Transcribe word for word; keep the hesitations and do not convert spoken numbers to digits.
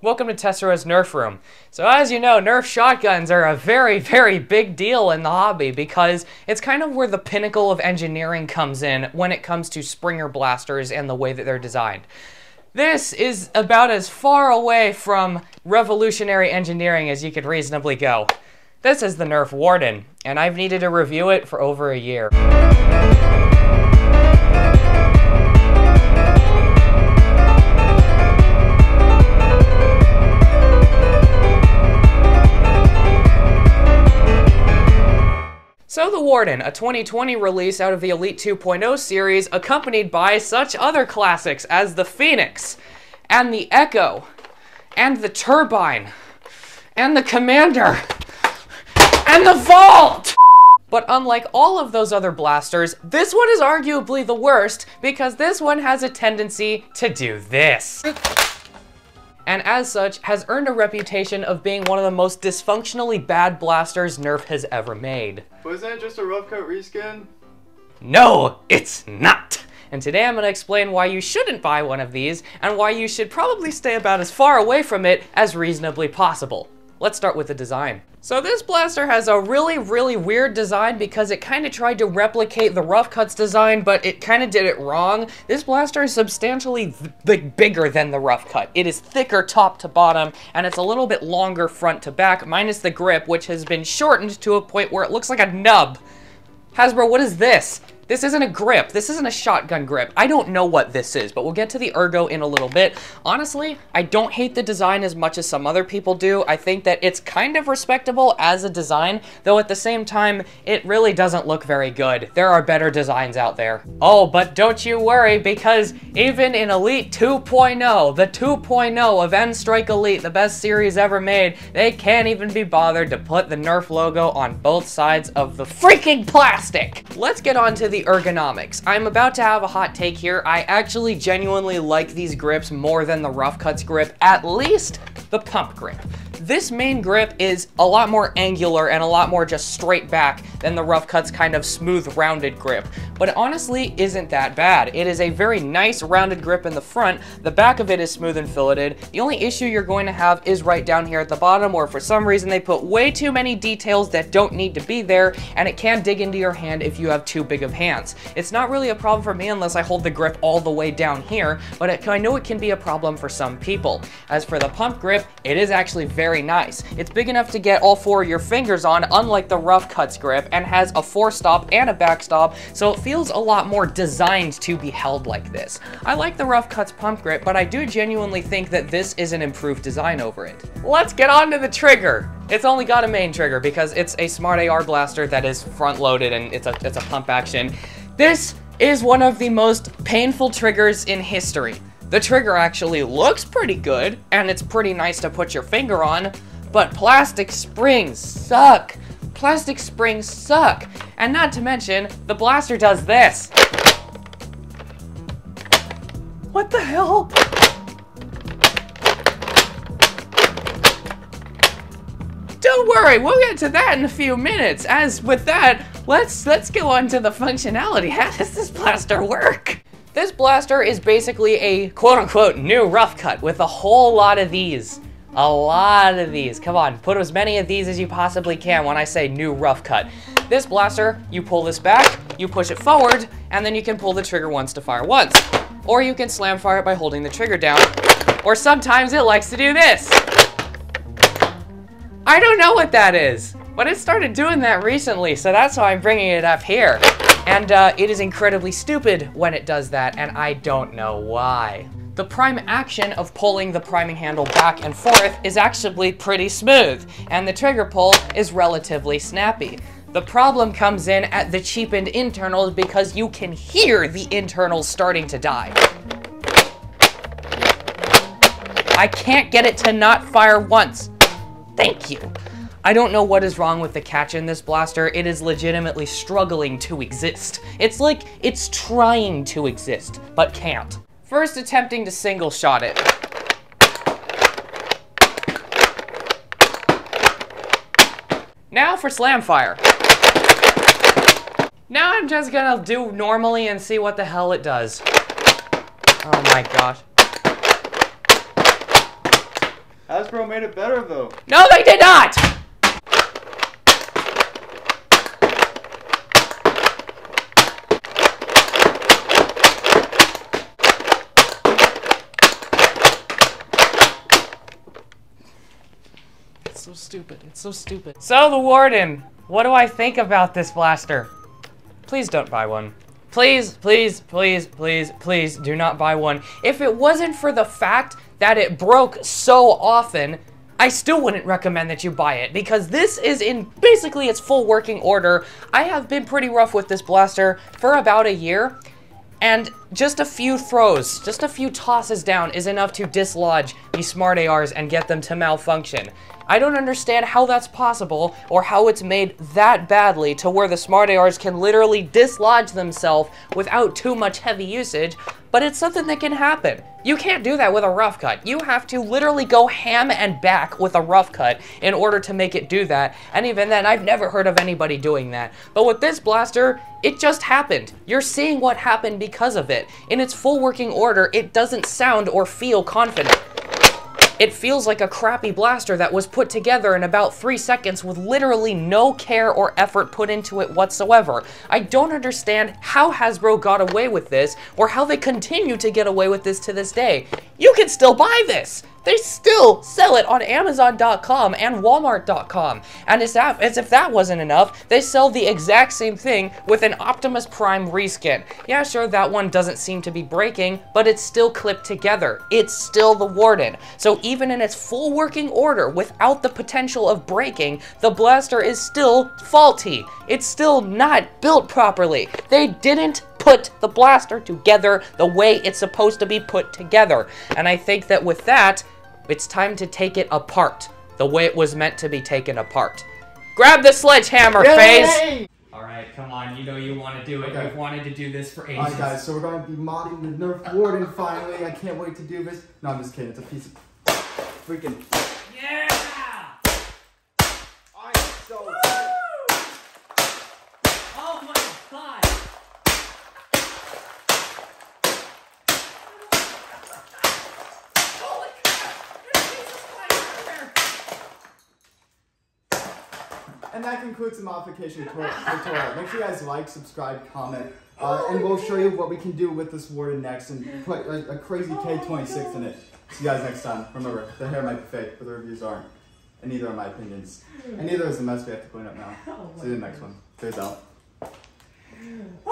Welcome to Tessero's Nerf Room. So as you know, Nerf shotguns are a very, very big deal in the hobby because it's kind of where the pinnacle of engineering comes in when it comes to Springer blasters and the way that they're designed. This is about as far away from revolutionary engineering as you could reasonably go. This is the Nerf Warden, and I've needed to review it for over a year. So the Warden, a twenty twenty release out of the Elite two point oh series, accompanied by such other classics as the Phoenix, and the Echo, and the Turbine, and the Commander, and the Vault! But unlike all of those other blasters, this one is arguably the worst because this one has a tendency to do this. And as such, has earned a reputation of being one of the most dysfunctionally bad blasters Nerf has ever made. Wasn't that just a rough cut reskin? No, it's not! And today I'm going to explain why you shouldn't buy one of these, and why you should probably stay about as far away from it as reasonably possible. Let's start with the design. So this blaster has a really, really weird design because it kind of tried to replicate the Rough Cuts design, but it kind of did it wrong. This blaster is substantially big, bigger than the Rough Cut. It is thicker top to bottom, and it's a little bit longer front to back, minus the grip, which has been shortened to a point where it looks like a nub. Hasbro, what is this? This isn't a grip. This isn't a shotgun grip. I don't know what this is, but we'll get to the ergo in a little bit. Honestly, I don't hate the design as much as some other people do. I think that it's kind of respectable as a design, though at the same time, it really doesn't look very good. There are better designs out there. Oh, but don't you worry, because even in Elite two point oh, the two point oh of N-Strike Elite, the best series ever made, they can't even be bothered to put the Nerf logo on both sides of the freaking plastic. Let's get on to the ergonomics. I'm about to have a hot take here. I actually genuinely like these grips more than the Rough Cuts grip, at least the pump grip. This main grip is a lot more angular and a lot more just straight back than the Rough Cuts kind of smooth rounded grip, but it honestly isn't that bad. It is a very nice rounded grip in the front. The back of it is smooth and filleted. The only issue you're going to have is right down here at the bottom, where for some reason they put way too many details that don't need to be there, and it can dig into your hand if you have too big of hands. It's not really a problem for me unless I hold the grip all the way down here, but it, I know it can be a problem for some people. As for the pump grip, it is actually very Very nice. It's big enough to get all four of your fingers on, unlike the Rough Cuts grip, and has a four-stop and a backstop, so it feels a lot more designed to be held like this. I like the Rough Cuts pump grip, but I do genuinely think that this is an improved design over it. Let's get on to the trigger. It's only got a main trigger because it's a Smart A R blaster that is front-loaded and it's a, it's a pump action. This is one of the most painful triggers in history. The trigger actually looks pretty good, and it's pretty nice to put your finger on, but plastic springs suck. Plastic springs suck. And not to mention, the blaster does this. What the hell? Don't worry, we'll get to that in a few minutes. As with that, let's, let's go on to the functionality. How does this blaster work? This blaster is basically a quote-unquote new Rough Cut with a whole lot of these. A lot of these. Come on, put as many of these as you possibly can when I say new Rough Cut. This blaster, you pull this back, you push it forward, and then you can pull the trigger once to fire once. Or you can slam fire it by holding the trigger down. Or sometimes it likes to do this. I don't know what that is, but it started doing that recently, so that's why I'm bringing it up here. And uh, it is incredibly stupid when it does that, and I don't know why. The prime action of pulling the priming handle back and forth is actually pretty smooth, and the trigger pull is relatively snappy. The problem comes in at the cheapened internals because you can hear the internals starting to die. I can't get it to not fire once. Thank you. I don't know what is wrong with the catch in this blaster. It is legitimately struggling to exist. It's like it's trying to exist, but can't. First attempting to single shot it. Now for slam fire. Now I'm just gonna do normally and see what the hell it does. Oh my gosh. Hasbro made it better though. No, they did not! It's so stupid. It's so stupid. So, the Warden, what do I think about this blaster? Please don't buy one. Please, please, please, please, please do not buy one. If it wasn't for the fact that it broke so often, I still wouldn't recommend that you buy it, because this is in basically its full working order. I have been pretty rough with this blaster for about a year, and just a few throws, just a few tosses down is enough to dislodge these smart A Rs and get them to malfunction. I don't understand how that's possible, or how it's made that badly to where the smart A Rs can literally dislodge themselves without too much heavy usage, but it's something that can happen. You can't do that with a rough cut. You have to literally go ham and back with a rough cut in order to make it do that, and even then, I've never heard of anybody doing that. But with this blaster, it just happened. You're seeing what happened because of it. In its full working order, it doesn't sound or feel confident. It feels like a crappy blaster that was put together in about three seconds with literally no care or effort put into it whatsoever. I don't understand how Hasbro got away with this, or how they continue to get away with this to this day. You can still buy this! They still sell it on Amazon dot com and Walmart dot com. And as if that wasn't enough, they sell the exact same thing with an Optimus Prime reskin. Yeah, sure, that one doesn't seem to be breaking, but it's still clipped together. It's still the Warden. So even in its full working order, without the potential of breaking, the blaster is still faulty. It's still not built properly. They didn't put the blaster together the way it's supposed to be put together. And I think that with that, it's time to take it apart the way it was meant to be taken apart. Grab the sledgehammer, FaZe! Alright, come on, you know you want to do it. Okay. You've wanted to do this for ages. Alright guys, so we're going to be modding the Nerf Warden finally. I can't wait to do this. No, I'm just kidding. It's a piece of freaking... Yeah! I'm so... Woo! Oh my god! Holy crap! There's Jesus Christ there! And that concludes the modification tutorial. Make sure you guys like, subscribe, comment, uh, and we'll show you what we can do with this Warden next and put a, a crazy K twenty-six in it. See you guys next time. Remember, the hair might be fake, but the reviews aren't. And neither are my opinions. And neither is the mess we have to clean up now. See you in the next one. Peace out.